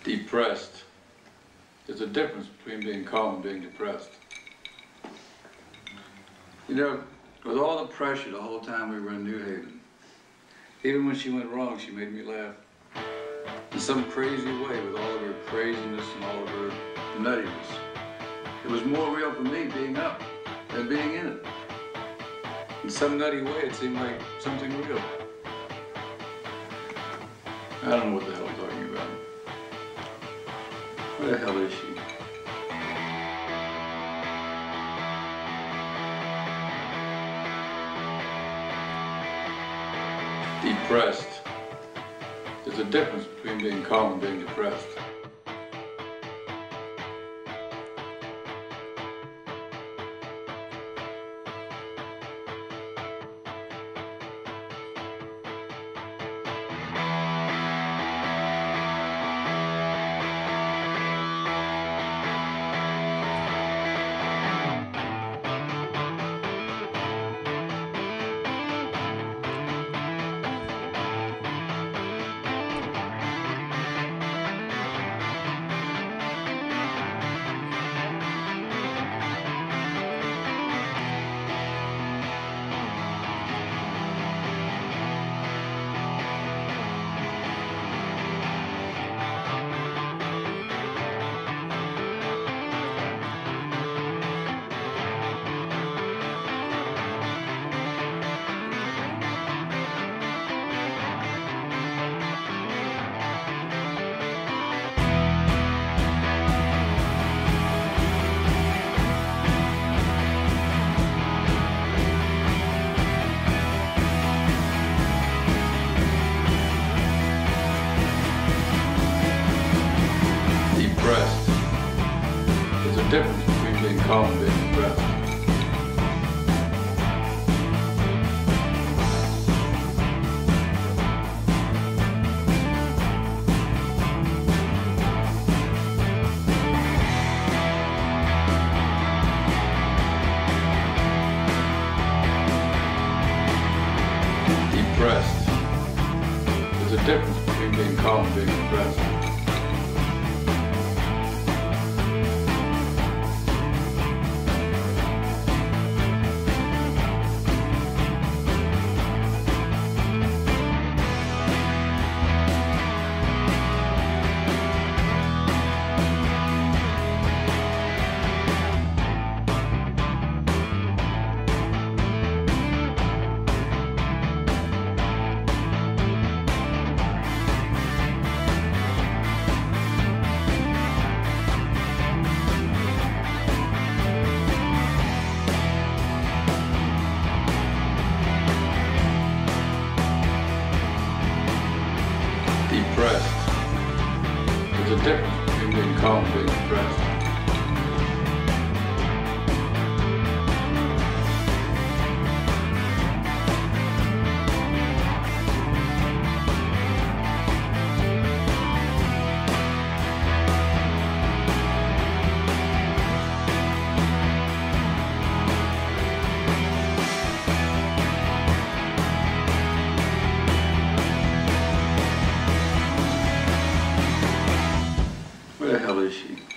Depressed. There's a difference between being calm and being depressed. You know, with all the pressure the whole time we were in New Haven, even when she went wrong, she made me laugh. In some crazy way, with all of her craziness and all of her nuttiness. It was more real for me being up than being in it. In some nutty way, it seemed like something real. I don't know what the hell I'm talking about. Where the hell is she? Depressed. There's a difference between being calm and being depressed. There's a difference between being calm and being depressed. Depressed. There's a difference between being calm and being depressed. Depressed. There's a difference between being calm and being depressed. Where the hell is she?